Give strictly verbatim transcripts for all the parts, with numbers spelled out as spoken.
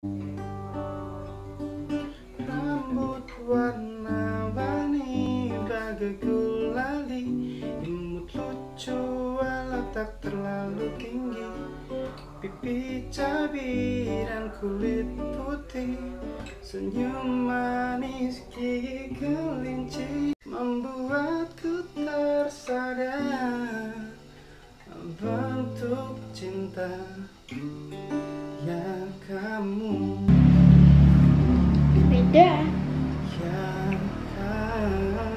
Rambut warna-warni bagai gulali, imut lucu walau tak terlalu tinggi, pipi cabi dan kulit putih, senyum manis gigi kelinci, membuatku tersadar bentuk cinta yang kamu Beda. yang kamu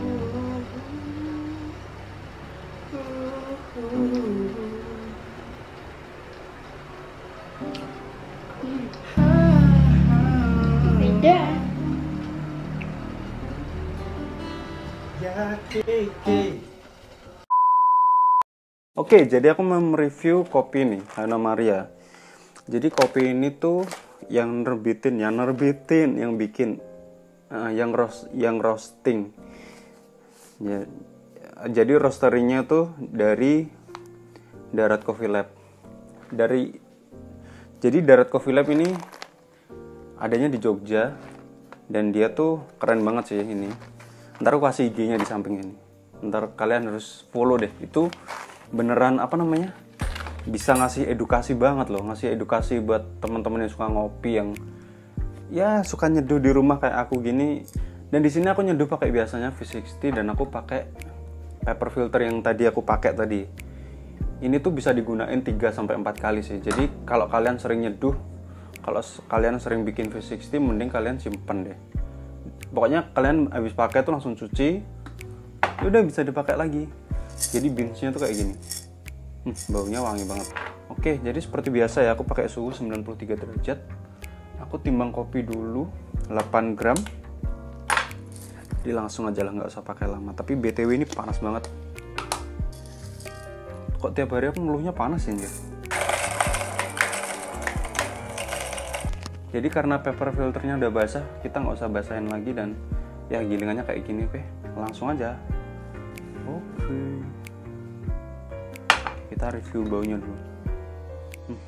uh, uh, Beda. ya keke. Oke, jadi aku mau mereview kopi nih, Hana Maria. Jadi kopi ini tuh yang nerbitin, yang nerbitin, yang bikin, uh, yang roast, yang roasting. Ya, jadi roasterinya tuh dari Darat Coffee Lab. Dari, jadi Darat Coffee Lab ini adanya di Jogja dan dia tuh keren banget sih ini. Ntar aku kasih I G-nya di samping ini. Ntar kalian harus follow deh. Itu beneran apa namanya? Bisa ngasih edukasi banget loh, ngasih edukasi buat teman-teman yang suka ngopi, yang ya suka nyeduh di rumah kayak aku gini. Dan di sini aku nyeduh pakai biasanya V enam puluh dan aku pakai paper filter yang tadi aku pakai tadi. Ini tuh bisa digunain tiga sampai empat kali sih. Jadi kalau kalian sering nyeduh, kalau kalian sering bikin V enam puluh mending kalian simpen deh. Pokoknya kalian habis pakai tuh langsung cuci, udah bisa dipakai lagi. Jadi beansnya tuh kayak gini. Hmm, baunya wangi banget. Oke, jadi seperti biasa ya, aku pakai suhu sembilan puluh tiga derajat. Aku timbang kopi dulu delapan gram. Jadi langsung aja lah, nggak usah pakai lama. Tapi B T W ini panas banget. Kok tiap hari aku ngeluhnya panas ya? Jadi karena paper filternya udah basah, kita nggak usah basahin lagi dan ya gilingannya kayak gini, oke? Langsung aja. Oke. Kita review baunya dulu. Hmm.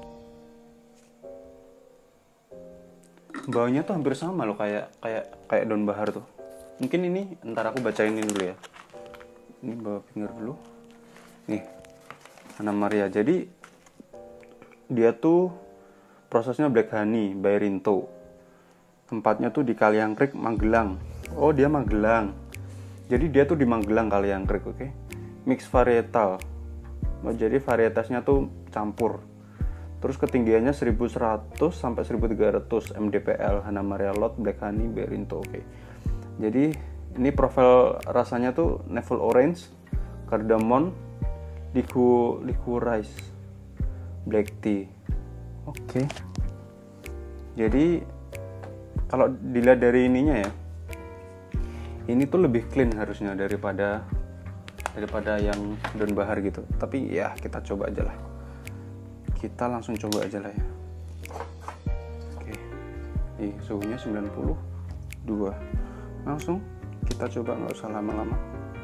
Baunya tuh hampir sama loh kayak kayak kayak daun bahar tuh. Mungkin ini ntar aku bacain ini dulu ya. Ini bawa finger dulu. Nih, Hana Maria. Jadi dia tuh prosesnya black honey by Rinto. Tempatnya tuh di Kaliangkrik, Magelang. Oh, dia Magelang. Jadi dia tuh di Magelang, Kaliangkrik, oke. Okay? Mix varietal. Oh, jadi varietasnya tuh campur. Terus ketinggiannya seribu seratus sampai seribu tiga ratus mdpl, Hana Maria Lot Black Honey by Rinto, oke. Okay. Jadi ini profil rasanya tuh navel orange, cardamom, liku licorice, black tea. Oke. Okay. Jadi kalau dilihat dari ininya ya, ini tuh lebih clean harusnya daripada daripada yang daun bahar gitu. Tapi ya kita coba aja lah. Kita langsung coba aja lah ya. Oke. Nih suhunya sembilan puluh dua. Langsung kita coba, nggak usah lama-lama.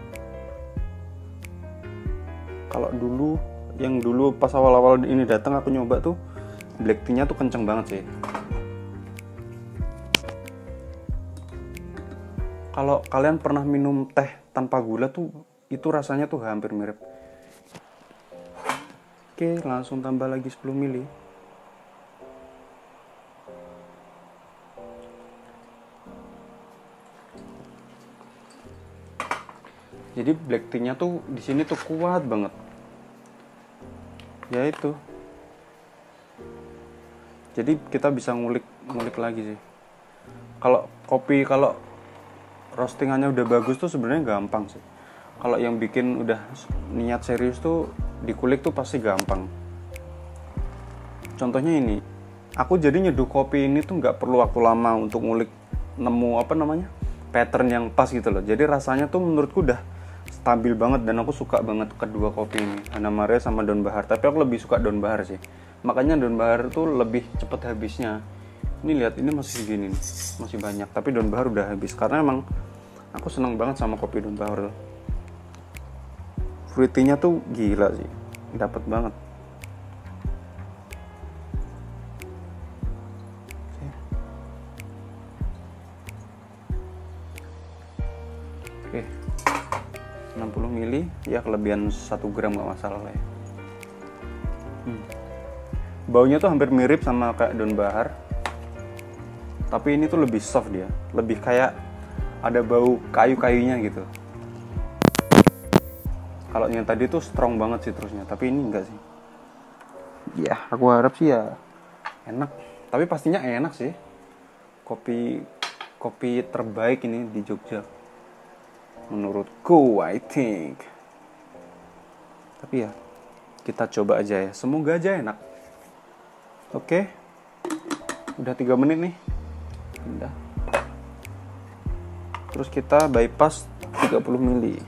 Kalau dulu yang dulu pas awal-awal ini datang aku nyoba tuh black tea-nya tuh kenceng banget sih. Kalau kalian pernah minum teh tanpa gula tuh itu rasanya tuh hampir mirip. Oke, langsung tambah lagi sepuluh mili. Jadi black tea-nya tuh di sini tuh kuat banget. Ya itu. Jadi kita bisa ngulik ngulik lagi sih. Kalau kopi, kalau roastingannya udah bagus tuh sebenarnya gampang sih. Kalau yang bikin udah niat serius tuh dikulik tuh pasti gampang. Contohnya ini, aku jadi nyeduh kopi ini tuh nggak perlu waktu lama untuk ngulik nemu apa namanya pattern yang pas gitu loh. Jadi rasanya tuh menurutku udah stabil banget dan aku suka banget kedua kopi ini, Hana Maria sama daun bahar. Tapi aku lebih suka daun bahar sih. Makanya daun bahar tuh lebih cepet habisnya. Ini lihat, ini masih segini nih, masih banyak. Tapi daun bahar udah habis karena emang aku seneng banget sama kopi daun bahar. Fruity-nya tuh gila sih, dapet banget. Oke, enam puluh mililiter ya, kelebihan satu gram nggak masalah lah ya. hmm. Baunya tuh hampir mirip sama kayak daun bahar, tapi ini tuh lebih soft, dia lebih kayak ada bau kayu-kayunya gitu. Kalau yang tadi tuh strong banget citrusnya, tapi ini enggak sih. Ya aku harap sih ya enak, tapi pastinya enak sih. Kopi kopi terbaik ini di Jogja menurutku, I think. Tapi ya kita coba aja ya, semoga aja enak. Oke, udah tiga menit nih, udah. Terus kita bypass tiga puluh mililiter.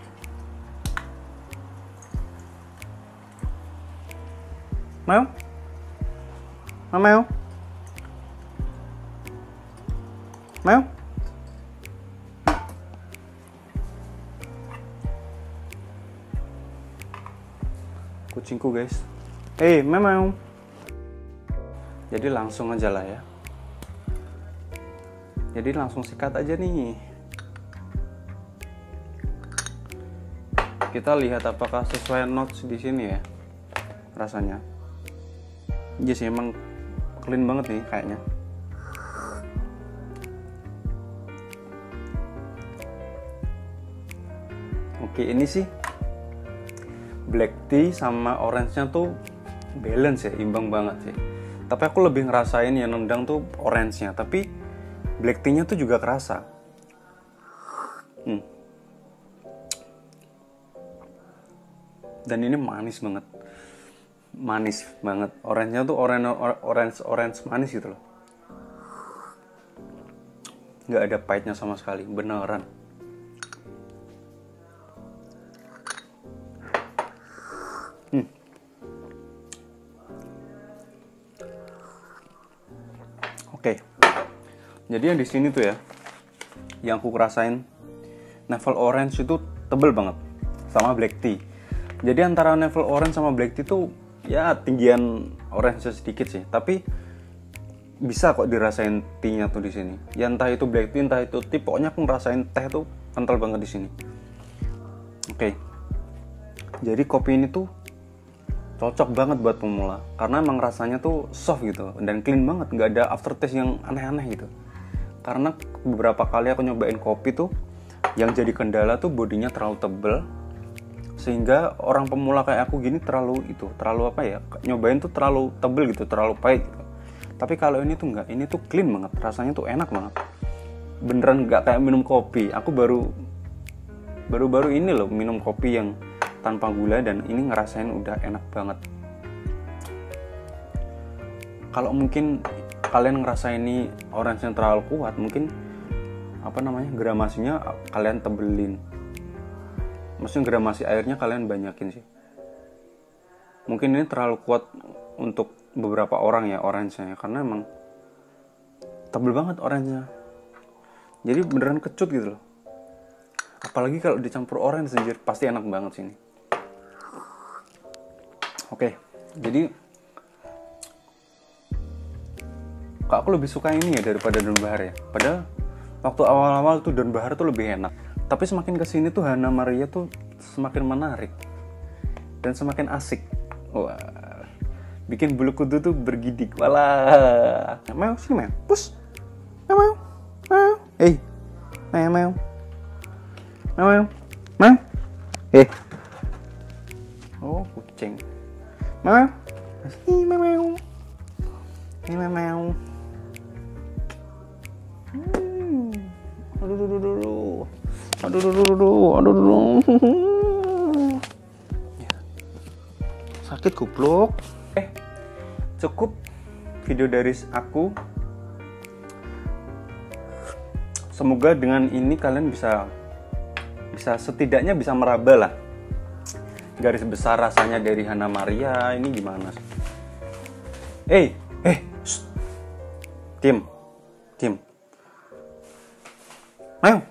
Mau? Mau? Mau? Kucingku guys. Eh, hey, mau. Jadi langsung aja lah ya. Jadi langsung sikat aja nih. Kita lihat apakah sesuai notes di sini ya rasanya. Iya sih, emang clean banget nih kayaknya. Oke, ini sih black tea sama orange-nya tuh balance ya, imbang banget sih. Tapi aku lebih ngerasain yang nendang tuh orange-nya, tapi black tea-nya tuh juga kerasa. Hmm. Dan ini manis banget. Manis banget. Orange-nya tuh orange orange orange manis gitu loh. Nggak ada pahitnya sama sekali, beneran. Hmm. Oke. Jadi yang di sini tuh ya, yang aku rasain Neville Orange itu tebel banget sama black tea. Jadi antara Neville Orange sama black tea tuh ya tinggian orange sedikit sih, tapi bisa kok dirasain tea-nya tuh di sini. Ya entah itu black tea, entah itu tea, pokoknya aku ngerasain teh tuh kental banget di sini. Oke. Jadi kopi ini tuh cocok banget buat pemula karena emang rasanya tuh soft gitu dan clean banget, nggak ada aftertaste yang aneh-aneh gitu. Karena beberapa kali aku nyobain kopi tuh yang jadi kendala tuh bodinya terlalu tebel, sehingga orang pemula kayak aku gini terlalu itu terlalu apa ya, nyobain tuh terlalu tebel gitu, terlalu pahit gitu. Tapi kalau ini tuh enggak, ini tuh clean banget, rasanya tuh enak banget, beneran nggak kayak minum kopi. Aku baru baru-baru ini loh minum kopi yang tanpa gula, dan ini ngerasain udah enak banget. Kalau mungkin kalian ngerasa ini orange yang terlalu kuat, mungkin apa namanya gramasinya kalian tebelin. Maksudnya gramasi airnya kalian banyakin sih. Mungkin ini terlalu kuat untuk beberapa orang ya orange-nya, karena emang tebel banget orange-nya. Jadi beneran kecut gitu loh. Apalagi kalau dicampur orange anjir, pasti enak banget sih ini. Oke, jadi kok aku lebih suka ini ya daripada daun bahar ya. Padahal waktu awal-awal tuh daun bahar tuh lebih enak. Tapi semakin kesini tuh Hana Maria tuh semakin menarik dan semakin asik. Wah, bikin bulu kuduk tuh bergidik. Walah, mau sini mau, pus, mau, mau, eh, mau, mau, mau, mau, eh, oh kucing, mau, sini mau, mau, ini mau, hmm, aduh, aduh, aduh, aduh. Aduh, aduh, aduh, aduh, aduh, aduh. Sakit goblok. Eh, cukup video dari aku. Semoga dengan ini kalian bisa bisa setidaknya bisa meraba lah garis besar rasanya dari Hana Maria ini gimana sih. Eh, eh, shh. Tim, tim. Ayo.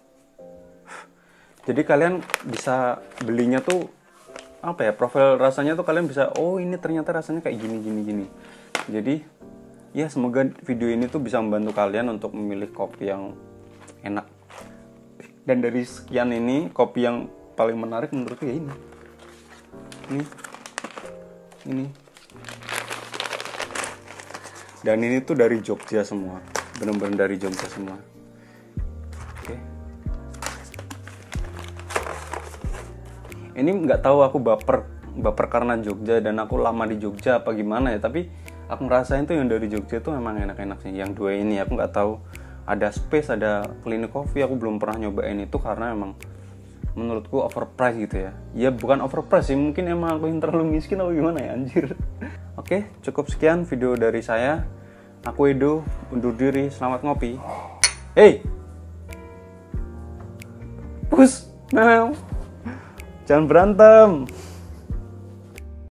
Jadi kalian bisa belinya tuh apa ya, profil rasanya tuh kalian bisa, oh ini ternyata rasanya kayak gini gini gini. Jadi ya semoga video ini tuh bisa membantu kalian untuk memilih kopi yang enak. Dan dari sekian ini, kopi yang paling menarik menurutku ya ini. Ini. Ini. Dan ini tuh dari Jogja semua. Bener-bener dari Jogja semua. Oke. Ini nggak tahu aku baper baper karena Jogja dan aku lama di Jogja apa gimana ya, tapi aku ngerasain tuh yang dari Jogja tuh memang enak-enak sih. Yang dua ini aku nggak tahu, ada Space, ada Clinic Coffee, aku belum pernah nyobain itu karena emang menurutku overpriced gitu ya. Ya bukan overpriced sih, mungkin emang aku yang terlalu miskin atau gimana ya anjir. Oke, cukup sekian video dari saya. Aku Edo, undur diri, selamat ngopi. Hey, push, now, jangan berantem.